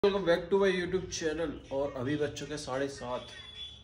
Welcome back to my YouTube channel. और अभी बज चुके 7:30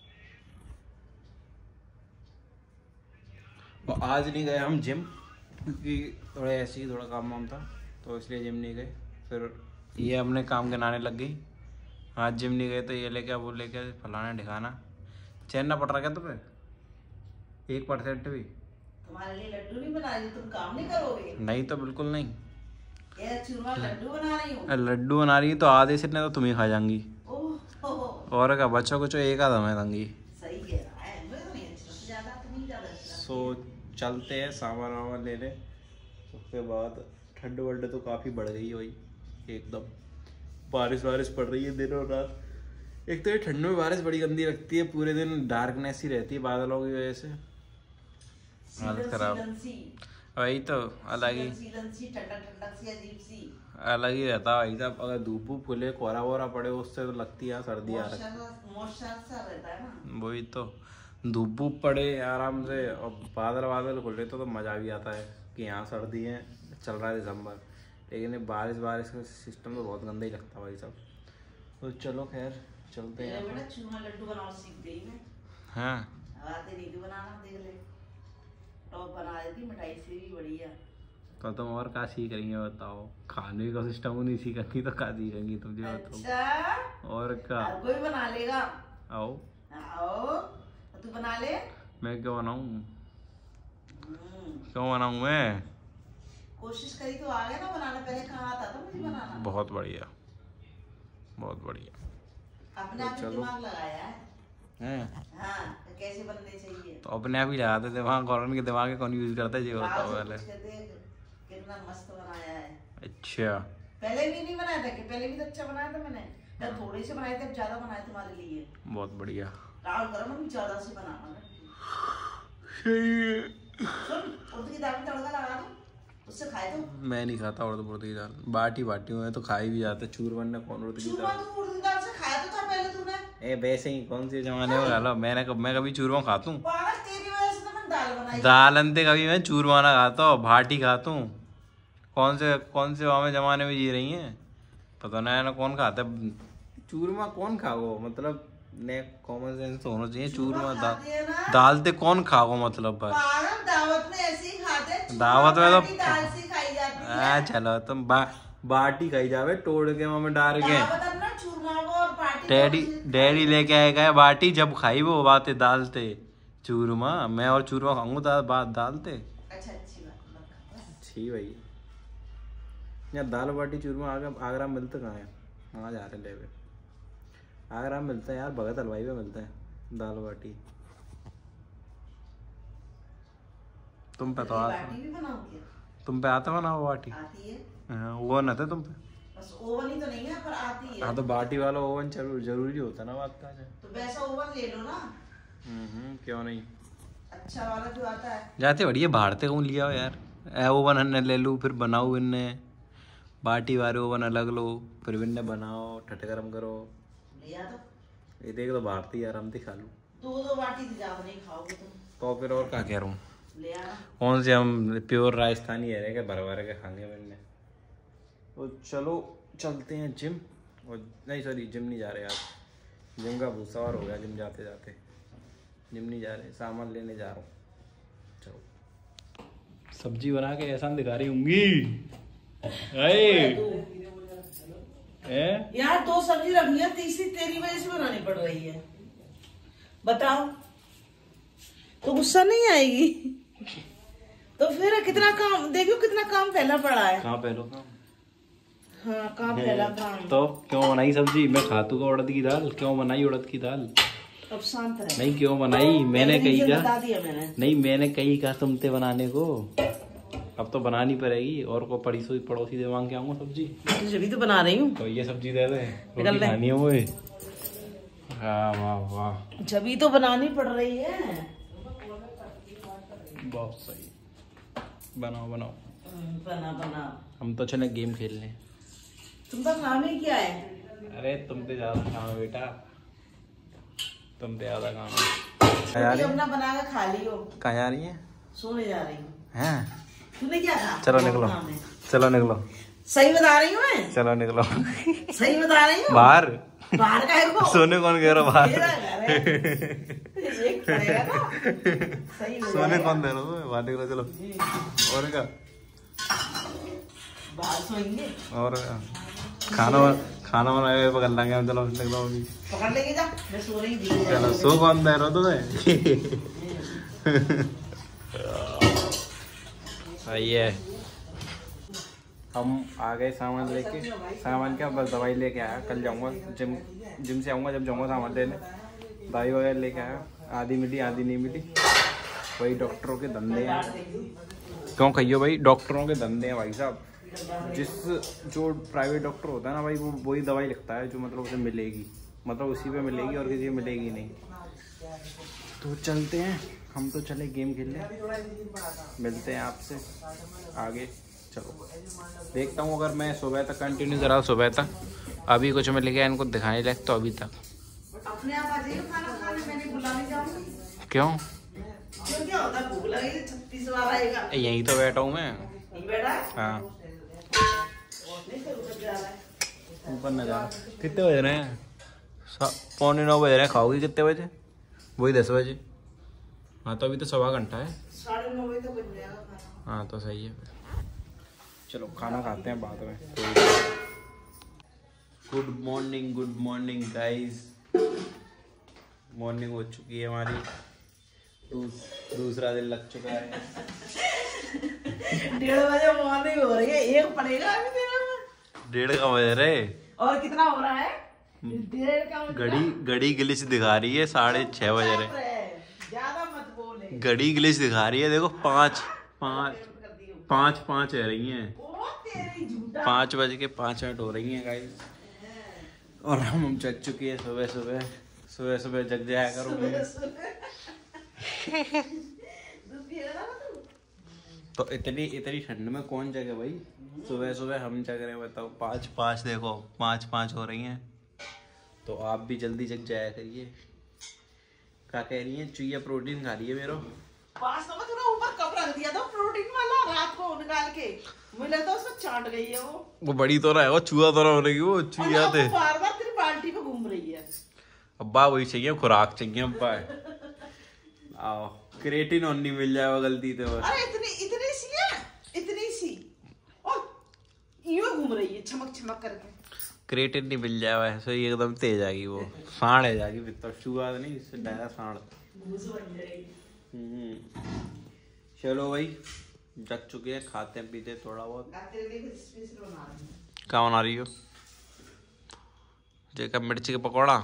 और आज नहीं गए हम जिम क्योंकि थोड़ा ऐसे ही थोड़ा काम वाम था तो इसलिए जिम नहीं गए। फिर ये अपने काम गिनाने लग गई। आज जिम नहीं गए तो ये लेके वो लेके फलाना ढिकाना। चैन ना पड़ रहा क्या तुम्हें 1% भी? तुम्हारे लिए लड्डू नहीं बना रही, तुम काम नहीं करोगे? नहीं तो बिल्कुल नहीं। ये चूरमा लड्डू बना रही हूँ। लड्डू बना रही है तो आधे से तो तुम ही खा जाएंगी। और क्या बच्चों को एक आधा मैं दूंगी। सही कह रहा है, मैं तो नहीं अच्छा ज्यादा तो नहीं ज्यादा। सो चलते हैं सामान वामान लेने। उसके बाद ठंड वंड तो काफ़ी बढ़ गई हुई एकदम। बारिश पड़ रही है दिन और रात। एक तो ये ठंड में बारिश बड़ी गंदी लगती है, पूरे दिन डार्कनेस ही रहती है बादलों की वजह से। हालत खराब। वही तो अलग ही अलग ही रहता है भाई साहब। अगर धूप वूप खुले कोहरा वोहरा पड़े उससे तो लगती है सर्दी आ रही। वही तो धूप वूप पड़े आराम से और बादल खुले तो मज़ा भी आता है कि यहाँ सर्दी है, चल रहा है दिसंबर। लेकिन बारिश का सिस्टम तो बहुत गंदा ही लगता है भाई साहब। तो चलो खैर चलते हैं। लड्डू बनाना सीख गई मैं। हाँ आते नहीं बनाना, देख ले टॉप बना देती मिठाई से भी बढ़िया। तो तुम और क्या सीखेंगे बताओ? खाने का सिस्टम नहीं सीखेंगी तो क्या सीखेंगी तुम? अच्छा और क्या कोई बना लेगा। आओ तो तू बना ले। मैं क्यों बनाऊं? क्यों बनाऊं मैं? कोशिश करी तो आ गया ना बनाना। पहले कहाँ आता था मुझे बनाना। बहुत बढ़िया बहुत बढ़िया। अपने आप चलो दिमाग लगाया है। हाँ, कैसे बनने चाहिए तो अपने आप ही लगाते दिमाग। और उनके दिमाग कौन यूज करता है ये बताओ पहले। कितना मस्त बनाया है। अच्छा पहले भी नहीं बनाया था कि? पहले भी तो अच्छा बनाया था मैंने। तब थोड़े से बनाए थे, अब ज्यादा बनाए तुम्हारे लिए। बहुत बढ़िया। राहुल करो ना, ज्यादा से बनाना। सुन, उर्द की दाल में तड़का लगा दो, उससे खाए तो। मैं नहीं खाता उर्द की दाल। बाटी हुए तो खाई भी जाते। चूरमन ने कौन उर्द की दाल? तू उर्द की दाल से खाया तो था पहले तूने। ए वैसे ही कौन से जमाने में डालो। मैं कभी चूरमा खाता हूँ? तेरी वजह से तो मैंने दाल बनाई। दाल अंते कभी मैं चूरमा ना खाता हूँ, भाटी खाता हूँ। कौन से वहाँ जमाने में जी रही हैं? पता नहीं ना कौन खाता है चूरमा। कौन खाओ मतलब ने कॉमन सेंस तो होना चाहिए। चूरमा दालते कौन खाओ मतलब दावत में ऐसे ही खाते। दावत में तो दाल से खाई जाती है। चलो तुम बाटी खाई जावे तोड़ के मम्मी डाल के। डैडी लेके आएगा बाटी, जब खाई वो बात दालते चूरमा। मैं और चूरमा खाऊंगा बात दालते। अच्छा अच्छी बात। अच्छी भाई यहाँ दाल बाटी चूरमा आगरा मिलते कहाँ है? वहाँ जा रहे लेवे। आगरा में मिलते हैं यार, भगत हलवाई पे मिलते हैं दाल बाटी। तुम पे तो तुम पे आता बनाओ बाटी? आती है। ओवन आता है तुम पे? बस ओवन ही तो नहीं है पर आती है। हाँ तो बाटी वाला ओवन जरूरी होता ना बात का। तो वैसा ओवन ले लो ना। क्यों नहीं? अच्छा वाला जो आता है। जाते बढ़िया भारते कौन लिया हो यार। ओवन अन्य ले लूँ फिर बनाओ इनने। बाटी वाले ओवन अलग लो फिर इनने बनाओ ठटे गरम करो। लिया तो ये देख तो भारतीय आराम से खा लूँ। दो बाटी से ज्यादा नहीं खाओगे तुम तो फिर और क्या कह रहा हूँ? ले आना। कौन से हम प्योर राजस्थानी है क्या भर के खाएंगे मैंने। तो चलो चलते हैं जिम। और नहीं सॉरी जिम नहीं जा रहे यार। जिम का भूत सवार हो गया। जिम जाते जाते जिम नहीं जा रहे, सामान लेने जा रहा हूँ। चलो सब्जी बना के ऐसा दिखा रही होंगी। यार 2 सब्जी रखनी है, तीसरी तेरी वजह से बनानी पड़ रही है। बताओ तो गुस्सा नहीं आएगी? तो फिर कितना काम देखो, कितना काम फैला पड़ा है। कहाँ पहलो काम? हाँ काम फैला काम। तो क्यों बनाई सब्जी? मैं खातू का उड़द की दाल। क्यों बनाई उड़द की दाल? अब शांत रहे। नहीं क्यों बनाई? मैंने कही का बता दिया मैंने। नहीं मैंने कही का तुमते बनाने को। अब तो बनानी पड़ेगी। और को पड़ोसी से मांग के आऊंगा सब्जी। जब तो बना रही हूँ तो ये सब्जी दे दे, रोटी खानी है मुझे। वाह वाह जब तो बनानी पड़ रही है। बहुत सही। बनाओ बना हम तो चले गेम खेलने। तुमका काम ही क्या है? अरे तुम पे ज्यादा काम है बेटा, तुम पे ज्यादा काम है। अपना बना के खा लियो। कहाँ जा रही है? सोने जा रही हूँ। हैं? तूने क्या कहा? चलो निकलो। सही बता रही हूँ मैं। चलो निकलो। सही बता रही हूँ। बाहर का है को? सोने कौन कह रहा बाहर? एक पड़ेगा ना। सही सोने कौन दे रहा हो? बाहर निकलो चलो। और क्या बाहर सोएंगे? और खाना बनाए पकड़ लेंगे हम। चलो निकलो अभी। पकड़ लेंगे जा। मैं सो रही थी। चलो सो कौन दे रहा तुम्हें? सही है। हम आ गए सामान लेके। सामान क्या, बस दवाई लेके आया। कल जाऊंगा जिम से आऊँगा, जब जाऊँगा सामान लेने दवाई वगैरह लेके आया। आधी मिली आधी नहीं मिली। वही डॉक्टरों के धंधे हैं। क्यों कहियो भाई, डॉक्टरों के धंधे हैं भाई साहब। जो प्राइवेट डॉक्टर होता है ना भाई, वो वही दवाई लिखता है जो मतलब उसे मिलेगी, मतलब उसी पे मिलेगी और किसी पे मिलेगी नहीं। तो चलते हैं, हम तो चले गेम खेलने। मिलते हैं आपसे आगे। चलो देखता हूँ, अगर मैं सुबह तक कंटिन्यू करा सुबह तक। अभी कुछ मिल गया इनको दिखाने लायक तो अभी तक। अपने आप आ जाइए खाना खाने, मैंने बुलाने जाऊंगी। क्यों? क्या होता है, भूख लगी 36 बार आएगा। यहीं तो बैठा हूँ मैं। यहीं बैठा है? हाँ ऊपर न जा। कितने बज रहे हैं? 8:45 बज रहे हैं। खाओगी कितने बजे? वही 10 बजे। हाँ तो अभी तो 1.25 घंटा है। 9:30 बजे तक बन जाएगा खाना। हाँ तो सही है। चलो खाना खाते हैं बाद में। Good morning guys. मॉर्निंग हो चुकी है हमारी। दूसरा दिन लग चुका है। 1:30 बजे मॉर्निंग हो रही है। एक पड़ेगा अभी तेरा। 1:30 का बज रहे। और कितना हो रहा है? 1:30 का। घड़ी ग्लिच दिखा रही है। 6:30 बज रहे। ज्यादा मत बोले। घड़ी ग्लिच दिखा रही है। देखो 5 5 रही हैं। 5:05 हो रही हैं गाइस। और हम जग चुके हैं सुबह जग जाया करो। तो इतनी ठंड में कौन जगे भाई? सुबह हम जग रहे हैं। बताओ 5 देखो 5 हो रही हैं। तो आप भी जल्दी जग जाया करिए। क्या कह रही है? चुईया प्रोटीन खा रही है मेरा। पास में थोड़ा ऊपर कब रख दिया था प्रोटीन वाला, रात को निकाल के मिला तो उसमें चाट गई है। वो बड़ी तो रहा है, वो चूहा तो रहा होने की। वो चुईया थे। बार तेरी बाल्टी पे घूम रही है। अब्बा वही चाहिए, खुराक चाहिए अब्बा। आओ क्रेटिन नहीं मिल जाएगा गलती से बस। अरे इतनी सी और यूं घूम रही है चमक करके। क्रेटिन नहीं मिल जाएगा ऐसे ही एकदम तेज आएगी। वो सांड है जाएगी फिर। चूहा नहीं, इससे डायरा सांड। चलो भाई जग चुके हैं, खाते हैं पीते थोड़ा बहुत। क्या बना रही हो? देखा मिर्ची के पकौड़ा।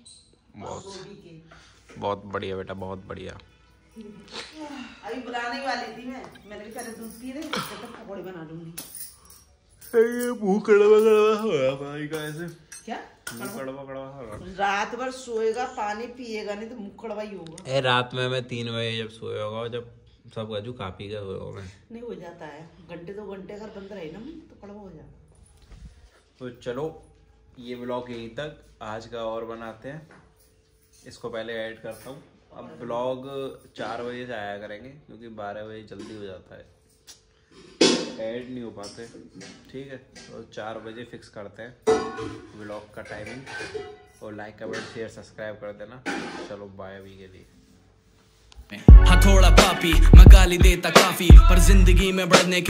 बहुत बढ़िया बेटा, बहुत बढ़िया। अभी बुलाने वाली थी मैंने भी पहले दूध पी रही, तो पकौड़े बना दूंगी। ये मुंह कड़वा हो रहा भाई का ऐसे। क्या मुंह कड़वा हो रहा? रात भर सोएगा पानी पिएगा नहीं तो मुंह कड़वा ही होगा। रात में मैं 3 बजे जब सोया होगा, जब सब गजू काफी का सोया होगा। नहीं हो जाता है, घंटे 2 घंटे अगर बंद रहे ना तो कड़वा हो जाता। तो चलो ये ब्लॉग यहीं तक आज का और बनाते हैं। इसको पहले ऐड करता हूँ। अब ब्लॉग 4 बजे से आया करेंगे क्योंकि 12 बजे जल्दी हो जाता है, ऐड नहीं हो पाते। ठीक है, तो 4 बजे फिक्स करते हैं ब्लॉग का टाइमिंग। और लाइक कमेंट शेयर सब्सक्राइब कर देना। चलो बाय अभी के लिए। हाँ थोड़ा पापी मैं गाली देता काफी, पर जिंदगी में बढ़ने